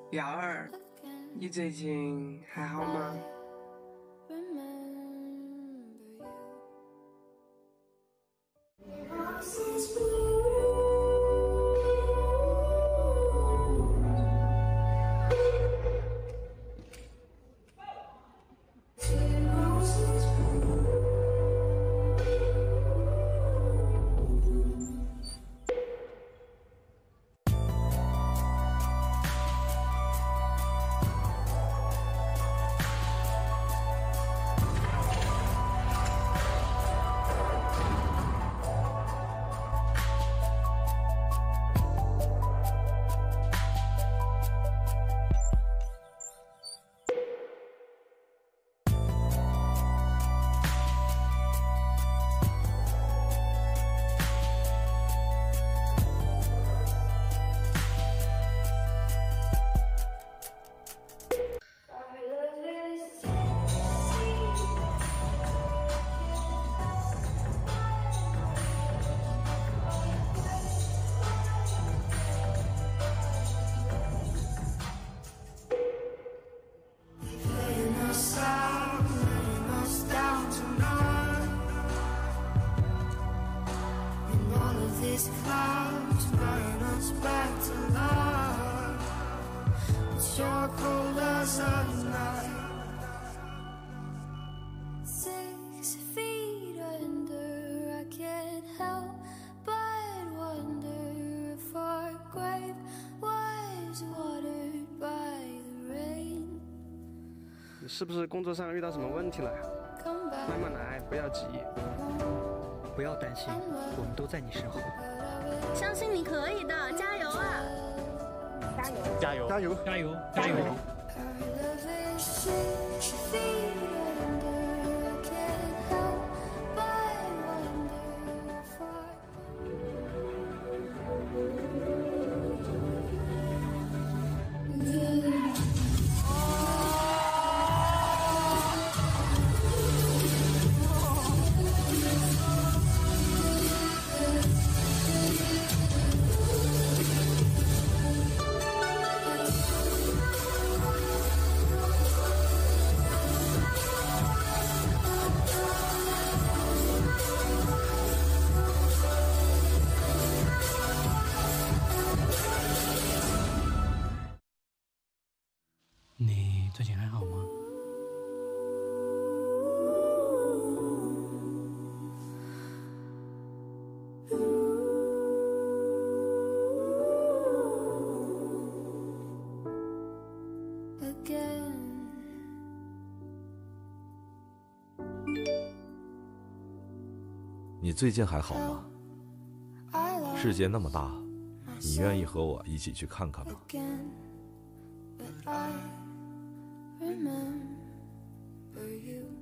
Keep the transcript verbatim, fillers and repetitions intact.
瑶儿，你最近还好吗？ These clouds bring us back to love. But you're cold as a night. Six feet under, I can't help but wonder if our grave was watered by the rain. 你是不是工作上遇到什么问题了？慢慢来，不要急。 不要担心，我们都在你身后。 相信你可以的，加油啊！ 加油！ 加油！ 加油！加油！加油！你最近还好吗？ 你最近还好吗？世界那么大，你愿意和我一起去看看吗？ But I remember you.